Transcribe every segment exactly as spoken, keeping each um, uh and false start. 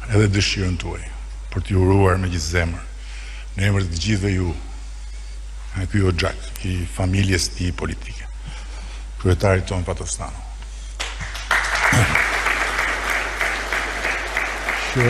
edhe dëshirën tuaj, për t'ju uruar me gjithë zemër, në emër të gjithëve ju, e ky o Gjak, i familjes ti politike, kryetarit tonë Patostano. Që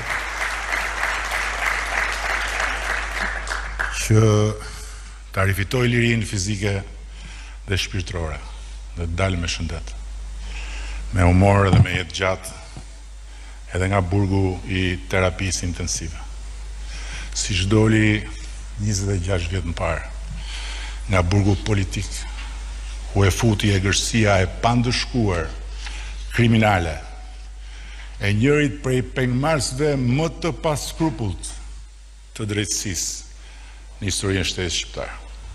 që ta rifitoj lirinë fizike dhe shpirtërore, dhe të dalë me shëndet, me humor dhe me jetë gjatë, edhe nga burgu i terapisë intensive. Si shdoli njëzet e gjashtë vjetë në parë, nga burgu politik, ku e futi e gërësia e pandëshkuar kriminale, e njërit prej pengmarsve më të paskrupullt të drejtësisë në historinë e shtetit shqiptar.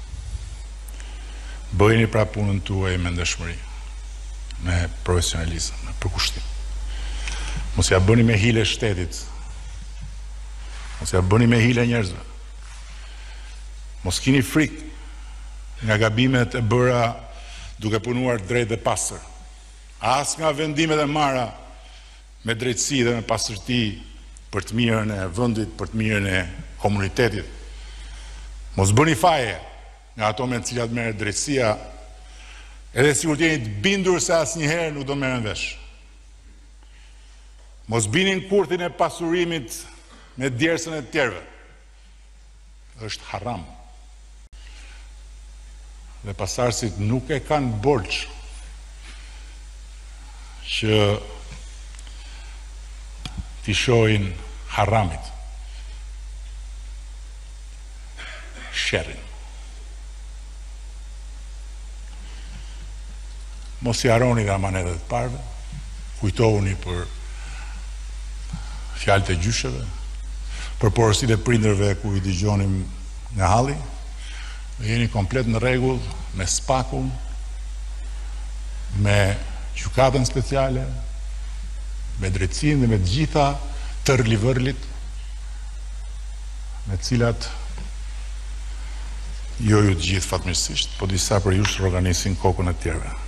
Bëjeni pra punën tuaj me ndeshmëri, me profesionalizëm, me përkushtim. Mos ja bëni me hile shtetit, mos ja bëni me hile njerëzve. Mos kini frikë nga gabimet e bëra duke punuar drejt dhe pastër. As nga vendimet e marra me drejtësi dhe me pastërti për të mirën e vendit, për të mirën e komunitetit. Mos bëni faje nga ato me të cilat merret drejtësia, edhe sikur t'jeni të bindur se asnjëherë nuk do merren vesh. Mos binin kurthin e pasurimit me djersën e tjerëve. Është haram. Dhe pasardhësit nuk e kanë borxh që t'i shohin haramit sherrin. Mos i harroni dhe amanetet të parve, kujtohuni për fjalët e gjysheve, për porositë e prindërve ku i dëgjonim në halli, dhe jeni komplet në rregull me spakun, me gjykatën speciale, me drejtësinë dhe me të gjitha tërlivërlit, me cilat jo ju të gjithë fatmirësisht, po disa për ju shorganisin kokën e tjerëve.